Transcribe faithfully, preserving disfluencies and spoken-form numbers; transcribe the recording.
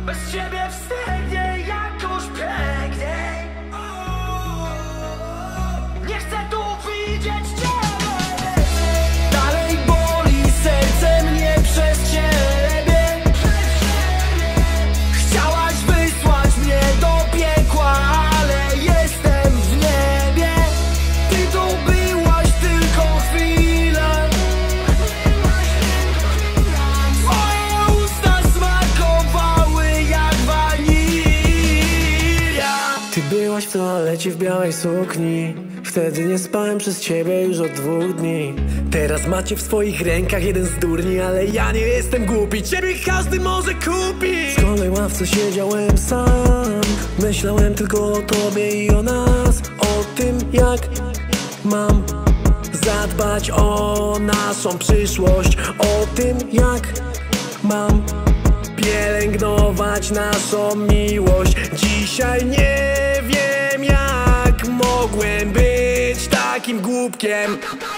Bez ciebie wstydnie jakoś piękniej. Nie chcę tu widzieć ciebie. Dalej boli serce mnie przez ciebie. Chciałaś wysłać mnie do piekła, ale jestem w niebie. Ty tu byłaś tylko chwilę. Twoje usta smakowały jak wanilia. Ty byłaś w toalecie w białej sukni. Wtedy nie spałem przez ciebie już od dwóch dni. Teraz macie w swoich rękach jeden z durni, ale ja nie jestem głupi. Ciebie każdy może kupić. W szkolnej ławce siedziałem sam. Myślałem tylko o tobie i o nas. O tym jak mam zadbać o naszą przyszłość. O tym jak mam pielęgnować naszą miłość. Dzisiaj nie wiem jak mogłem być takim głupkiem.